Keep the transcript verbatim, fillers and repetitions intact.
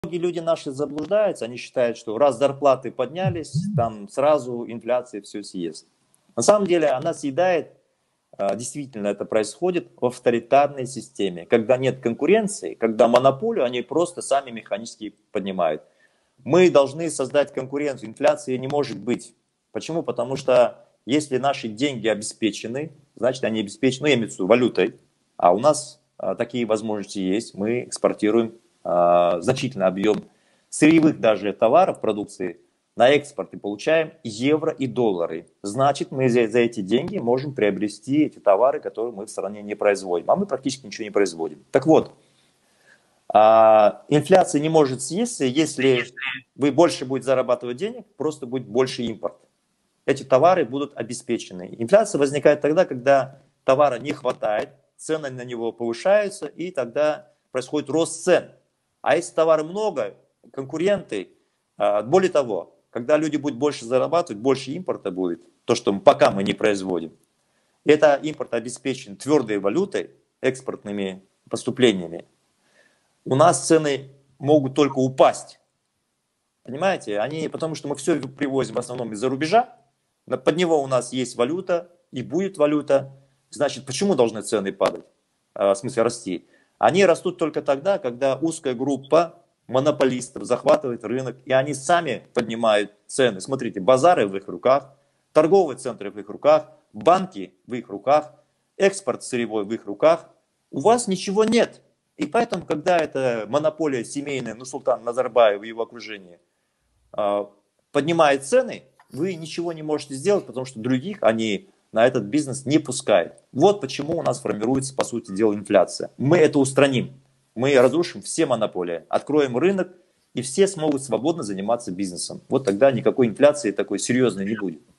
Многие люди наши заблуждаются, они считают, что раз зарплаты поднялись, там сразу инфляция все съест. На самом деле она съедает, а, действительно это происходит в авторитарной системе, когда нет конкуренции, когда монополию они просто сами механически поднимают. Мы должны создать конкуренцию, инфляции не может быть. Почему? Потому что если наши деньги обеспечены, значит они обеспечены, ну, я имею в виду валютой, а у нас а, такие возможности есть, мы экспортируем а, значительный объем сырьевых даже товаров, продукции на экспорт и получаем евро и доллары. Значит, мы за, за эти деньги можем приобрести эти товары, которые мы в стране не производим. А мы практически ничего не производим. Так вот, а, инфляция не может съесться, если вы больше будете зарабатывать денег, просто будет больше импорт. Эти товары будут обеспечены. Инфляция возникает тогда, когда товара не хватает, цены на него повышаются, и тогда происходит рост цен. А если товара много, конкуренты, более того, когда люди будут больше зарабатывать, больше импорта будет, то, что мы, пока мы не производим. Это импорт обеспечен твердой валютой, экспортными поступлениями. У нас цены могут только упасть. Понимаете? Они, потому что мы все привозим в основном из-за рубежа, под него у нас есть валюта и будет валюта. Значит, почему должны цены падать? В смысле расти? Они растут только тогда, когда узкая группа монополистов захватывает рынок, и они сами поднимают цены. Смотрите, базары в их руках, торговые центры в их руках, банки в их руках, экспорт сырьевой в их руках. У вас ничего нет. И поэтому, когда эта монополия семейная, Нурсултан Назарбаев и его окружение поднимает цены, вы ничего не можете сделать, потому что других они на этот бизнес не пускают. Вот почему у нас формируется, по сути дела, инфляция. Мы это устраним. Мы разрушим все монополии, откроем рынок, и все смогут свободно заниматься бизнесом. Вот тогда никакой инфляции такой серьезной не будет.